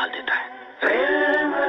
ڈال دیتا ہے۔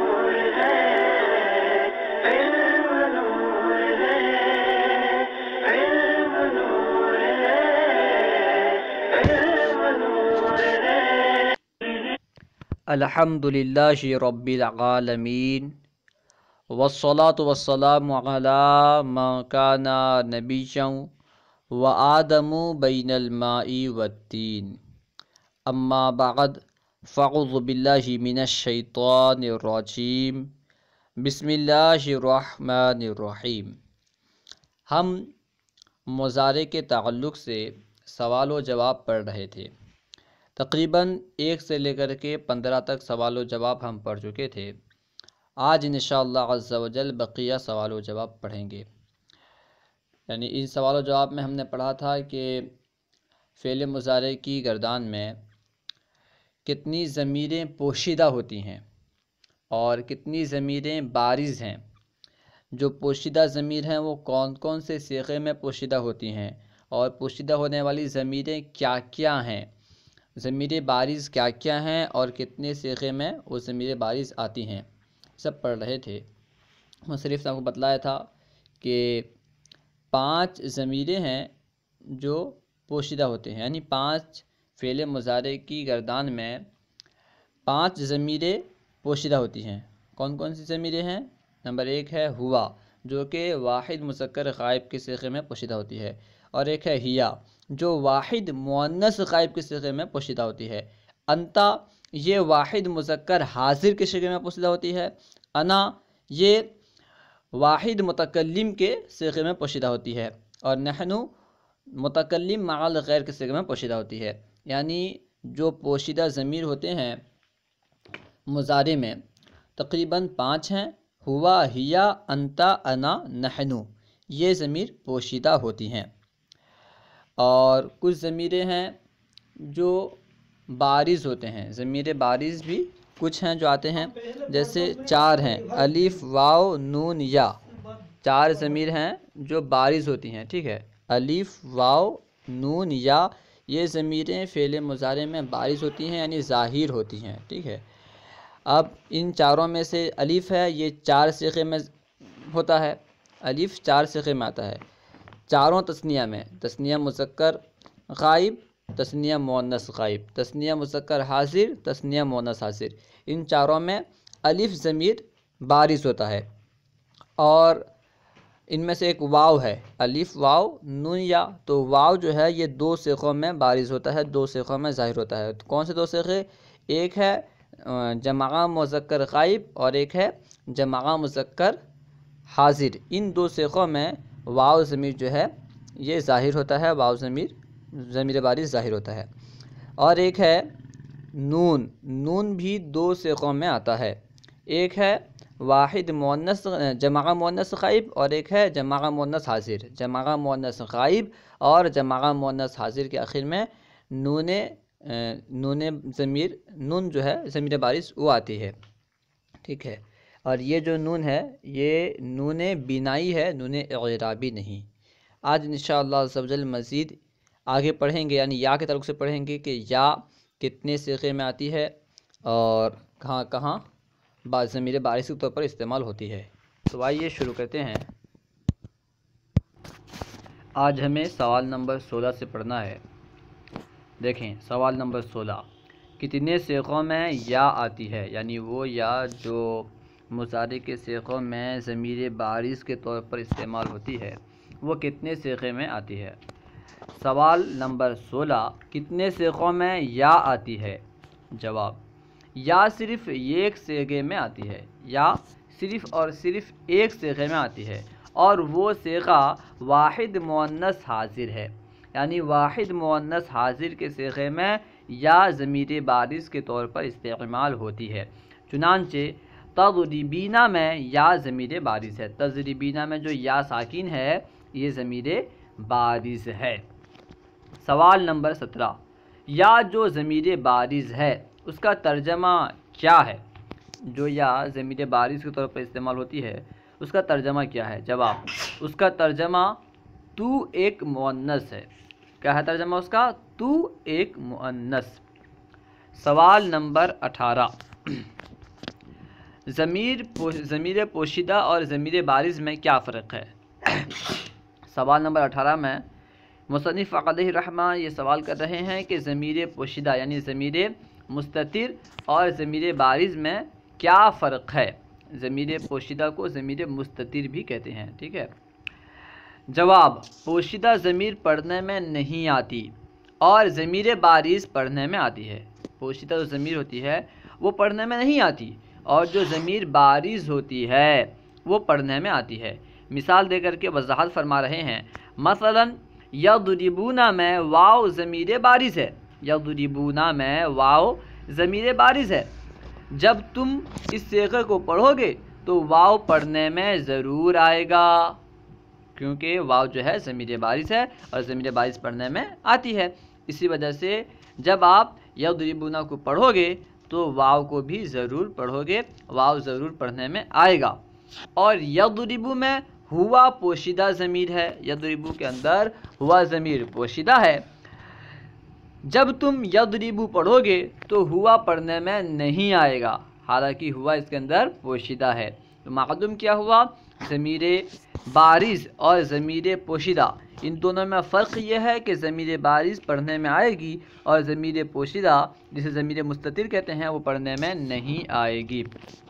الحمدللہ رب العالمین والصلاة والسلام علی من کان نبیا وآدم بین الماء والطین، اما بعد فاعوذ باللہ من الشیطان الرجیم، بسم اللہ الرحمن الرحیم۔ ہم مضارع کے تعلق سے سوال و جواب پڑھ رہے تھے۔ تقریباً 1 سے لے کر کے 15 تک سوال و جواب ہم پڑھ چکے تھے۔ آج انشاءاللہ عز و جل بقیہ سوال و جواب پڑھیں گے۔ یعنی ان سوال و جواب میں ہم نے پڑھا تھا کہ فعل مضارع کی گردان میں کتنی ضمیریں پوشیدہ ہوتی ہیں اور کتنی ضمیریں بارز ہیں۔ جو پوشیدہ ضمیر ہیں وہ کون کون سے صیغے میں پوشیدہ ہوتی ہیں اور پوشیدہ ہونے والی ضمیریں کیا کیا ہیں، ضمیر بارز کیا کیا ہیں اور کتنے صیغے میں وہ ضمیر بارز آتی ہیں، سب پڑھ رہے تھے۔ مصنف نے آپ کو بتلایا تھا کہ 5 ضمیریں ہیں جو پوشیدہ ہوتے ہیں، یعنی 5 فعل مضارع کی گردان میں 5 ضمیریں پوشیدہ ہوتی ہیں۔ کون کون سی ضمیریں ہیں؟ نمبر 1 ہے ہوا، جو کہ واحد مذکر غائب کے صیغے میں پوشیدہ ہوتی ہے، اور ایک ہے ہیا، جو واحد مؤنث غائب کے صیغے میں پوشیدہ ہوتی ہے۔ انتا، یہ واحد مذکر حاضر کے صیغے میں پوشیدہ ہوتی ہے۔ انا، یہ واحد متکلم کے صیغے میں پوشیدہ ہوتی ہے، اور نحنو متکلم مع الغیر کے صیغے میں پوشیدہ ہوتی ہے۔ یعنی جو پوشیدہ ضمیر ہوتے ہیں مضارع میں تقریباً 5 ہیں، ہوا، ہیا، انتا، انا، نحنو، یہ ضمیر پوشیدہ ہوتی ہیں۔ اور کچھ ضمیریں ہیں جو بارز ہوتے ہیں، ضمیر بارز بھی کچھ ہیں جو آتے ہیں، جیسے 4 ہیں، الف، واو، نون، یا، 4 ضمیر ہیں جو بارز ہوتی ہیں، ٹھیک ہے۔ الف، واو، نون، یا، یہ ضمیریں فعل مضارع میں بارز ہوتی ہیں، یعنی ظاہر ہوتی ہیں، ٹھیک ہے۔ اب ان چاروں میں سے الف ہے، یہ 4 صیغے میں ہوتا ہے، الف 4 صیغے میں آتا ہے، چاروں تثنیہ میں، تثنیہ مذکر غائب، تثنیہ مؤنث غائب، تثنیہ مذکر حاضر، تثنیہ مؤنث حاضر، ان چاروں میں الف ضمیر بارز ہوتا ہے۔ اور ان میں سے ایک واو ہے، الف، واو، نون، یا، تو واو جو ہے یہ 2 صیغوں میں بارز ہوتا ہے، 2 صیغوں میں ظاہر ہوتا ہے۔ کون سے 2 صیغے؟ ایک ہے جمع مذکر غائب اور ایک ہے جمع مذکر حاضر۔ ان 2 صیغوں میں واو ضمیر جو ہے یہ ظاہر ہوتا ہے، واو ضمیر بارز ظاہر ہوتا ہے۔ اور ایک ہے نون، نون بھی 2 صیغوں میں آتا ہے، ایک ہے واحد مؤنث جمع مؤنث غائب اور ایک ہے جمع مؤنث حاضر۔ جمع مؤنث غائب اور جمع مؤنث حاضر کے آخر میں نون ضمیر، نون جو ہے ضمیر بارز وہ آتی ہے، ٹھیک ہے۔ اور یہ جو نون ہے یہ نون بینائی ہے، نون اعرابی نہیں۔ آج انشاءاللہ عز و جل مزید آگے پڑھیں گے، یعنی یا کے تعلق سے پڑھیں گے کہ یا کتنے صیغے میں آتی ہے اور کہاں کہاں ضمیر بارز کے طور پر استعمال ہوتی ہے۔ تو آئیے شروع کرتے ہیں۔ آج ہمیں سوال نمبر 16 سے پڑھنا ہے۔ دیکھیں سوال نمبر 16، کتنے صیغوں میں یا آتی ہے؟ یعنی وہ یا جو مضارع کے صیغوں میں ضمیر بارز کے طور پر استعمال ہوتی ہے وہ کتنے صیغے میں آتی ہے؟ سوال نمبر 16، کتنے صیغوں میں یا آتی ہے؟ جواب، یا صرف ایک صیغے میں آتی ہے، یا صرف اور صرف ایک صیغے میں آتی ہے، اور وہ صیغہ واحد مؤنث حاضر ہے۔ یعنی واحد مؤنث حاضر کے صیغے میں یا ضمیر بارز کے طور پر استعمال ہوتی ہے۔ چنانچہ تضربینا میں یا ضمیر بارز ہے، تضربینا میں جو یا ساکن ہے یہ ضمیر بارز ہے۔ سوال نمبر 17، یا جو ضمیر بارز ہے اس کا ترجمہ کیا ہے؟ جو یا ضمیر بارز کے طور پر استعمال ہوتی ہے اس کا ترجمہ کیا ہے؟ جواب، اس کا ترجمہ تو ایک مؤنث ہے۔ کیا ہے ترجمہ اس کا؟ تو ایک مؤنث۔ سوال نمبر 18، ضمیر پوشیدہ اور ضمیر بارز میں کیا فرق ہے؟ سوال نمبر 18 میں مصنف علیہ رحمہ یہ سوال کر رہے ہیں کہ ضمیر پوشیدہ یعنی ضمیر مستتر اور ضمیر بارز میں کیا فرق ہے؟ ضمیر پوشیدہ کو ضمیر مستتر بھی کہتے ہیں، ٹھیک ہے۔ جواب: پوشیدہ ضمیر پڑھنے میں نہیں آتی اور ضمیر بارز پڑھنے میں آتی ہے۔ پوشیدہ جو ضمیر ہوتی ہے وہ پڑھنے میں نہیں آتی اور جو ضمیر بارز ہوتی ہے وہ پڑھنے میں آتی ہے۔ مثال دے کر کے وضاحت فرما رہے ہیں، مثلا یضربون میں واو ضمیر بارز ہے، یضربون میں واو ضمیر بارز ہے۔ جب تم اس صیغے کو پڑھو گے تو واو پڑھنے میں ضرور آئے گا، کیونکہ واو جو ہے ضمیر بارز ہے اور ضمیر بارز پڑھنے میں آتی ہے۔ اسی وجہ سے جب آپ یضربون کو پڑھو گے تو واو کو بھی ضرور پڑھو گے، واو ضرور پڑھنے میں آئے گا۔ اور یضربو میں ہوا پوشیدہ ضمیر ہے، یضربو کے اندر ہوا ضمیر پوشیدہ ہے۔ جب تم یضربو پڑھو گے تو ہوا پڑھنے میں نہیں آئے گا، حالانکہ ہوا اس کے اندر پوشیدہ ہے۔ تو معلوم کیا ہوا؟ ضمیر بارز اور ضمیر پوشیدہ ان دونوں میں فرق یہ ہے کہ ضمیر بارز پڑھنے میں آئے گی اور ضمیر پوشیدہ جسے ضمیر مستتر کہتے ہیں وہ پڑھنے میں نہیں آئے گی۔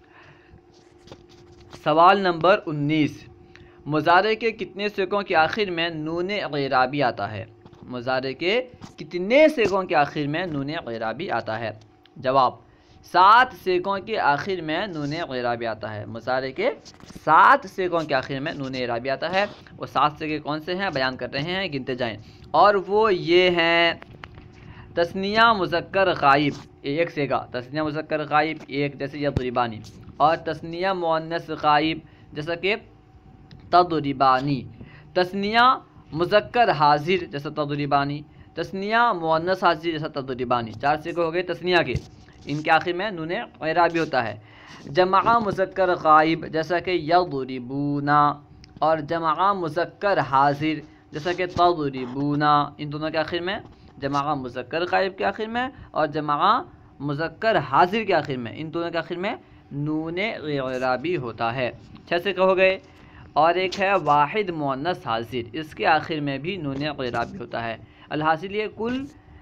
سوال نمبر 19، مضارع کے کتنے صیغوں کے آخر میں نون اعرابی آتا ہے؟ مضارع کے کتنے صیغوں کے آخر میں نون اعرابی آتا ہے؟ جواب: 7 صیغوں کے آخر میں نون اعرابی آتا ہے۔ مضارع کے 7 صیغوں کے آخر میں نون اعرابی آتا ہے۔ وہ 7 صیغے کون سے ہیں بیان کر رہے ہیں، گنتے جائیں، اور وہ یہ ہیں: تثنیہ مذکر غائب ایک صیغہ، تثنیہ مذکر غائب ایک جیسے یضربانی، اور تثنیہ مؤنث غائب جیسا کہ تضربانی، تثنیہ مذکر حاضر جیسا تضربانی، تثنیہ مؤنث حاضر جیسا تضربانی۔ 4 صیغے ہو گئے تثنیہ کے، ان کے آخر میں نون اعرابی ہوتا ہے۔ جمع مذکر غائب جیسا کہ یضربونا، اور جمع مذکر حاضر جیسا کہ تضربونا، ان دونوں کے آخر میں، جمع مذکر غائب کے آخر میں اور جمع مذکر حاضر کے آخر میں، ان دونوں کے آخر میں نون اعرابی ہوتا ہے۔ 6 صیغے ہو گئے، اور ایک ہے واحد مؤنث حاضر، اس کے آخر میں بھی نون اعرابی ہوتا ہے۔ الحاصل یہ کل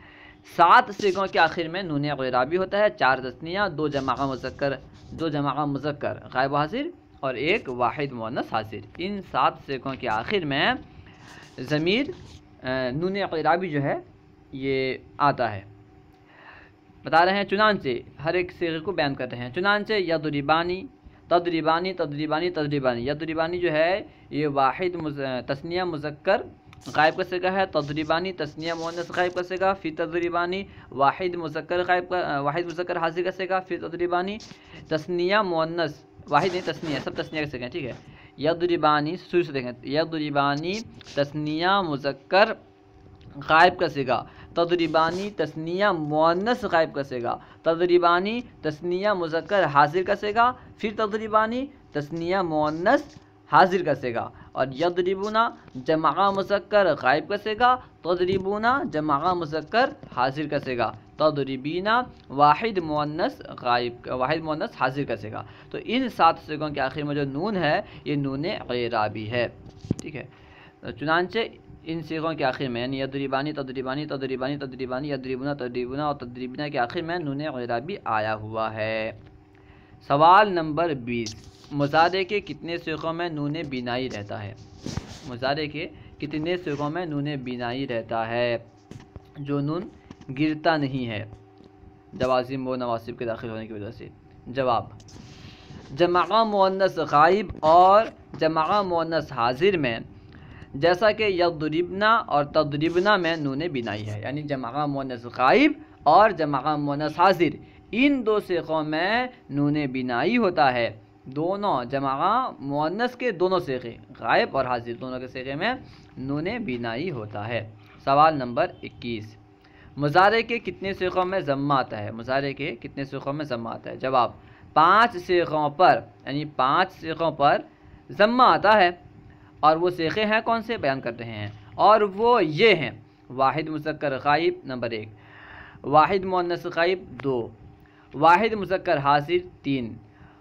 7 صیغوں کے آخر میں نون اعرابی ہوتا ہے، 4 تثنیہ، 2 جمع مذکر غائب و حاضر اور ایک واحد مؤنث حاضر۔ ان 7 صیغوں کے آخر میں ضمیر نون اعرابی جو ہے یہ آتا ہے۔ بتا رہے ہیں چنانچہ ہر ایک صیغے کو بیان کر رہے ہیں۔ چنانچہ یضربانی، تضربانی، تضربانی، تضربانی، یضربانی جو ہے یہ واحد تثنیہ مذکر غائب کا صیغہ ہے، تضربانی تثنیہ مؤنث غائب کا صیغہ، پھر تضربانی واحد مذکر غائب کا، واحد مذکر حاضر کا صیغہ، پھر تضربانی تثنیہ مؤنث، واحد نہیں تثنیہ، سب تثنیہ کا صیغہ ہیں، ٹھیک ہے۔ یضربانی شروع سے دیکھیں، یضربانی تثنیہ مذکر غائب کا صیغہ، تضربانی تثنیہ مؤنث غائب کا صیغہ، تضربانی تثنیہ مذکر حاضر کا صیغہ، پھر تضربانی تثنیہ مؤنث حاضر کا صیغہ، اور یضربونا جمع مذکر غائب کا صیغہ، تضربونا جمع مذکر حاضر کا صیغہ، تضربینا واحد مؤنث غائب، واحد مؤنث حاضر کا صیغہ۔ تو ان 7 صیغوں کے آخر میں جو نون ہے یہ نون اعرابی ہے، ٹھیک ہے۔ چنانچہ ان صیغوں کے آخر میں یعنی یضربانی، تضربانی، تضربانی، تضربانی، یضربونا، تضربونا اور تضربینا کے آخر میں نون اعرابی آیا ہوا ہے۔ سوال نمبر 20، مضارع کے کتنے صیغوں میں نون بینائی رہتا ہے؟ مضارع کے کتنے صیغوں میں نون بینائی رہتا ہے جو نون گرتا نہیں ہے جوازم و نواسب کے داخل ہونے کی وجہ سے؟ جواب: جمع مؤنث غائب اور جمع مؤنث حاضر میں، جیسا کہ یضربنا اور تضربنا میں نون بینائی ہے، یعنی جمع مؤنث غائب اور جمع مؤنث حاضر ان 2 صیغوں میں نون بینائی ہوتا ہے۔ دونوں جمع مؤنث کے دونوں صیغے غائب اور حاضر دونوں کے صیغے میں نون بینائی ہوتا ہے۔ سوال نمبر 21، مضارع کے کتنے صیغوں میں ضمہ آتا ہے؟ مضارع کے کتنے صیغوں میں ضمہ آتا ہے؟ جواب: 5 صیغوں پر، یعنی 5 صیغوں پر ضمہ آتا ہے، اور وہ صیغے ہیں کون سے بیان کر رہے ہیں، اور وہ یہ ہیں: واحد مذکر غائب نمبر 1، واحد مؤنث غائب 2، واحد مذکر حاضر 3،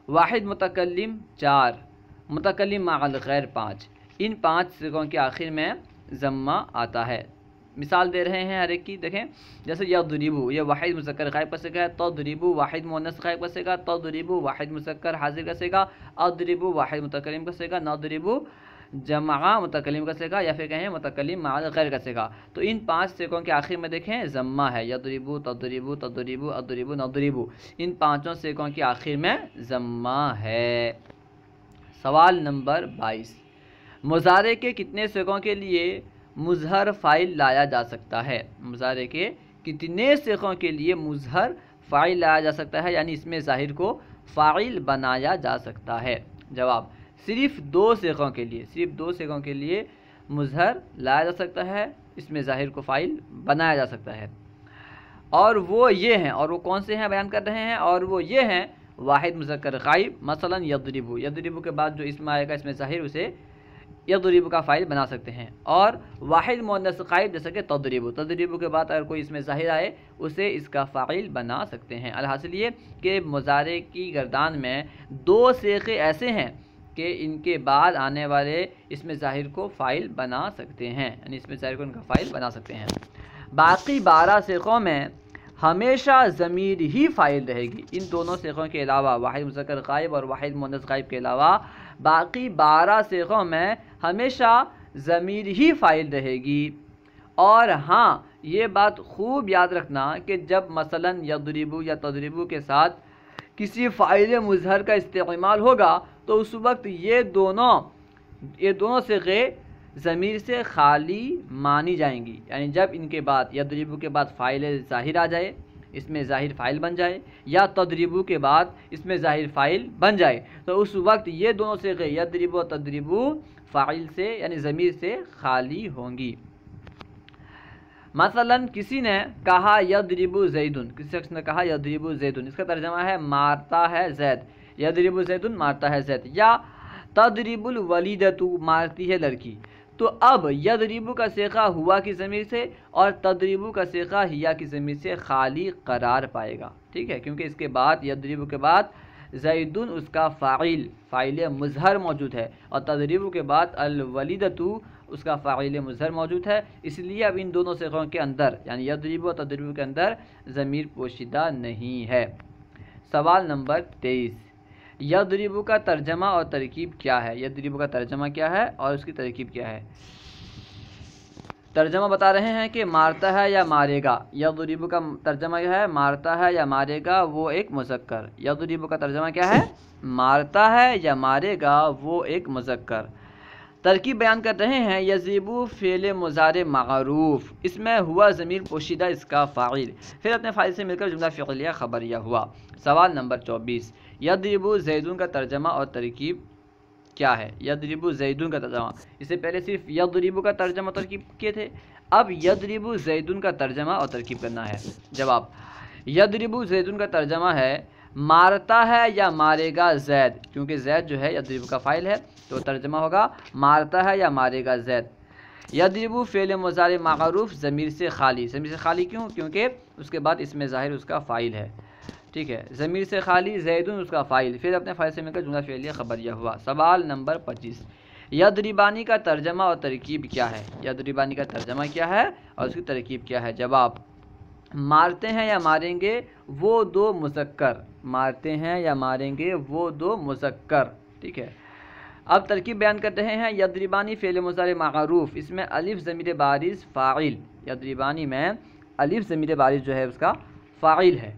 واحد متکلم 4، متکلم مع الغیر 5۔ ان 5 صیغوں کے آخر میں ضمہ آتا ہے۔ مثال دے رہے ہیں ہر ایک کی، دیکھیں جیسے یضربو، یہ واحد مذکر غائب کا صیغہ ہے، تضربو واحد مؤنث غائب کا صیغہ، تضربو واحد مذکر حاضر کا صیغہ، اضربو واحد متکلم کا صیغہ، نضربو جمع متکلم کا صیغہ، یا پھر کہیں متکلم مع الغیر کا صیغہ۔ تو ان 5 صیغوں کے آخر میں دیکھیں ضمہ ہے، یضربو، تضربو، تضربو، اضربو، نضربو، ان 5 صیغوں کے آخر میں ضمہ ہے۔ سوال نمبر 22، مضارع کے کتنے صیغوں کے لیے مظہر فاعل لایا جا سکتا ہے؟ مضارع کے کتنے صیغوں کے لیے مظہر فاعل لایا جا سکتا ہے، یعنی اس میں ظاہر کو فاعل بنایا جا سکتا ہے؟ جواب، صرف 2 صیغوں کے لیے، صرف 2 صیغوں کے لیے مظہر لایا جا سکتا ہے، اس میں ظاہر کو فاعل بنایا جا سکتا ہے، اور وہ یہ ہیں، اور وہ کون سے ہیں بیان کر رہے ہیں، اور وہ یہ ہیں واحد مذکر غائب، مثلا یضربو، یضربو کے بعد جو اسم آئے گا اس میں ظاہر اسے یضربو کا فاعل بنا سکتے ہیں، اور واحد مؤنث غائب جیسا کہ تضربو، تضربو کے بعد اگر کوئی اس میں ظاہر آئے اسے اس کا فاعل بنا سکتے ہیں۔ الحاصل یہ کہ مضارع کی گردان میں 2 صیغے ایسے ہیں کہ ان کے بعد آنے والے اس میں ظاہر کو فاعل بنا سکتے ہیں، یعنی اس میں ظاہر کو ان کا فاعل بنا سکتے ہیں۔ باقی 12 صیغوں میں ہمیشہ ضمیر ہی فاعل رہے گی۔ ان دونوں صیغوں کے علاوہ، واحد مذکر غائب اور واحد مؤنث غائب کے علاوہ باقی 12 صیغوں میں ہمیشہ ضمیر ہی فاعل رہے گی۔ اور ہاں یہ بات خوب یاد رکھنا کہ جب مثلا یضربو یا تضربو کے ساتھ کسی فاعل مظہر کا استعمال ہوگا تو اس وقت یہ دونوں صیغے ضمیر سے خالی مانی جائیں گی، یعنی جب ان کے بعد یضربو کے بعد فاعل ظاہر آ جائے، اس میں ظاہر فاعل بن جائے، یا تضربو کے بعد اس میں ظاہر فاعل بن جائے، تو اس وقت یہ دونوں صیغے یضربو و تضربو فاعل سے یعنی ضمیر سے خالی ہوں گی۔ مثلا کسی نے کہا یضربو زیدن، کسی شخص نے کہا یضربو زیدن، اس کا ترجمہ ہے مارتا ہے زید، یضربو زیدن مارتا ہے زید، یا تضرب الولیدۃ مارتی ہے لڑکی۔ تو اب یضربو کا صیغہ ہوا کی ضمیر سے اور تضربو کا صیغہ ہیا کی ضمیر سے خالی قرار پائے گا، ٹھیک ہے، کیونکہ اس کے بعد یضربو کے بعد زیدن اس کا فاعل مظہر موجود ہے، اور تضربو کے بعد الولیدۃ اس کا فاعل مظہر موجود ہے، اس لیے اب ان دونوں صیغوں کے اندر یعنی یضربو اور تضربو کے اندر ضمیر پوشیدہ نہیں ہے۔ سوال نمبر 23، یضربو کا ترجمہ اور ترکیب کیا ہے؟ یضربو کا ترجمہ کیا ہے اور اس کی ترکیب کیا ہے؟ ترجمہ بتا رہے ہیں کہ مارتا ہے یا مارے گا۔ یضربو کا ترجمہ کیا ہے؟ مارتا ہے یا مارے گا وہ ایک مذکر۔ یضربو کا ترجمہ کیا ہے؟ مارتا ہے یا مارے گا وہ ایک مذکر۔ ترکیب بیان کر رہے ہیں، یضربو فعل مضارع معروف، اس میں ہوا ضمیر پوشیدہ اس کا فاعل، پھر اپنے فاعل سے مل کر جملہ فعلیہ خبریہ ہوا۔ سوال نمبر 24، یضربو زیدن کا ترجمہ اور ترکیب کیا ہے؟ یضربو زیدن کا ترجمہ، اس سے پہلے صرف یضربو کا ترجمہ اور ترکیب کیے تھے، اب یضربو زیدن کا ترجمہ اور ترکیب کرنا ہے۔ جواب، یضربو زیدن کا ترجمہ ہے مارتا ہے یا مارے گا زید، کیونکہ زید جو ہے یضربو کا فاعل ہے تو ترجمہ ہوگا مارتا ہے یا مارے گا زید۔ یضربو فعل مضارع معروف ضمیر سے خالی، ضمیر سے خالی کیوں؟ کیونکہ اس کے بعد اس میں ظاہر اس کا فاعل ہے، ٹھیک ہے، ضمیر سے خالی، زیدن اس کا فاعل، پھر اپنے فاعل سے مل کر جملہ فعلیہ خبریہ ہوا۔ سوال نمبر 25، یضربانی کا ترجمہ اور ترکیب کیا ہے؟ یضربانی کا ترجمہ کیا ہے اور اس کی ترکیب کیا ہے؟ جواب، مارتے ہیں یا ماریں گے وہ 2 مذکر، مارتے ہیں یا ماریں گے وہ 2 مذکر، ٹھیک ہے۔ اب ترکیب بیان کر رہے ہیں، یضربانی فعل مضارع معروف، اس میں الف ضمیر بارز فاعل، یضربانی میں الف ضمیر بارز جو ہے اس کا فاعل ہے،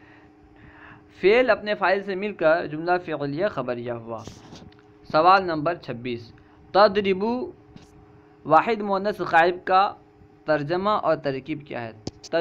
فعل اپنے فاعل سے مل کر جملہ فعلیہ خبریہ ہوا۔ سوال نمبر 26، تضربو واحد مؤنث غائب کا ترجمہ اور ترکیب کیا ہے؟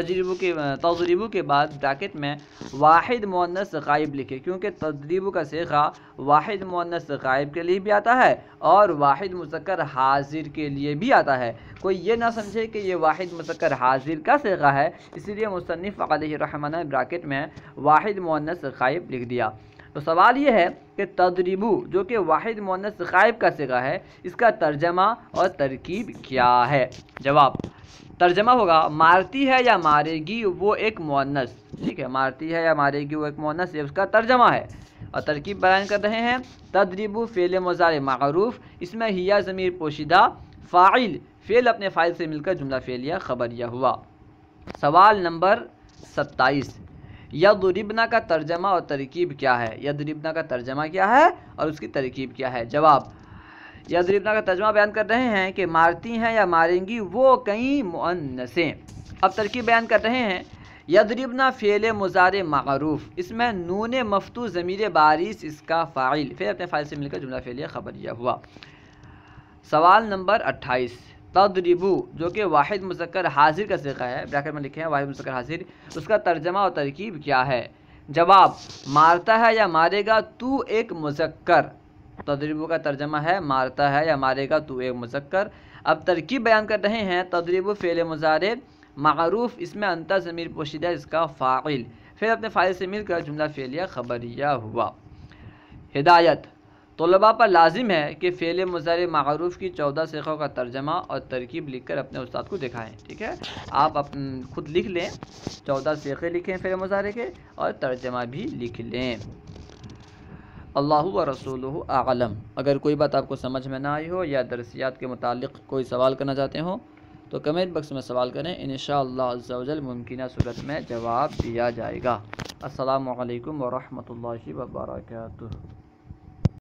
تضربو کے بعد بریکٹ میں واحد مؤنث غائب لکھے، کیونکہ تضربو کا صیغہ واحد مؤنث غائب کے لیے بھی آتا ہے اور واحد مذکر حاضر کے لیے بھی آتا ہے۔ کوئی یہ نہ سمجھے کہ یہ واحد مذکر حاضر کا صیغہ ہے، اس لیے مصنف علیہ الرحمہ نے بریکٹ میں واحد مؤنث غائب لکھ دیا۔ تو سوال یہ ہے کہ تضربو جو کہ واحد مؤنث غائب کا صیغہ ہے، اس کا ترجمہ اور ترکیب کیا ہے؟ جواب، ترجمہ ہوگا مارتی ہے یا مارے گی وہ ایک مؤنث، ٹھیک ہے، مارتی ہے یا مارے گی وہ ایک مؤنث ہے، اس کا ترجمہ ہے۔ اور ترکیب بیان کر رہے ہیں، تضرب فعل مضارع معروف، اس میں ہیا ضمیر پوشیدہ، فاعل فعل اپنے فاعل سے مل کر جملہ فعلیہ خبریہ ہوا۔ سوال نمبر 27، یضربنا کا ترجمہ اور ترکیب کیا ہے؟ یضربنا کا ترجمہ کیا ہے اور اس کی ترکیب کیا ہے؟ جواب، یضربنا کا ترجمہ بیان کر رہے ہیں کہ مارتی ہیں یا ماریں گی وہ کئی مؤنثیں۔ اب ترکیب بیان کر رہے ہیں، یضربنا فعل مضارع معروف، اس میں نون مفتوح ضمیر بارز اس کا فاعل پھر اپنے فاعل سے مل کر جملہ فعلیہ خبریہ ہوا۔ سوال نمبر 28، تضربو جو کہ واحد مذکر حاضر کا صیغہ ہے، بریکٹ میں لکھے ہیں واحد مذکر حاضر، اس کا ترجمہ اور ترکیب کیا ہے؟ جواب، مارتا ہے یا مارے گا تو ایک مذکر۔ تضربو کا ترجمہ ہے مارتا ہے یا مارے گا تو ایک مذکر۔ اب ترکیب بیان کر رہے ہیں، تضربو فعل مضارع معروف، اس میں انت ضمیر پوشیدہ اس کا فاعل پھر اپنے فاعل سے مل کر جملہ فعلیہ خبریہ ہوا۔ ہدایت، طلباء پر لازم ہے کہ فعل مضارع معروف کی 14 صیغوں کا ترجمہ اور ترکیب لکھ کر اپنے استاد کو دکھائیں۔ ٹھیک ہے، آپ خود لکھ لیں، 14 صیغے لکھیں فعل مضارع کے اور ترجمہ بھی لکھ لیں۔ اللہ و رسولہ اعلم۔ اگر کوئی بات آپ کو سمجھ میں نہ آئی ہو یا درسیات کے متعلق کوئی سوال کرنا چاہتے ہوں تو کمنٹ باکس میں سوال کریں، انشاءاللہ عز و جل ممکنہ صورت میں جواب دیا جائے گا۔ السلام علیکم ورحمۃ اللہ وبرکاتہ۔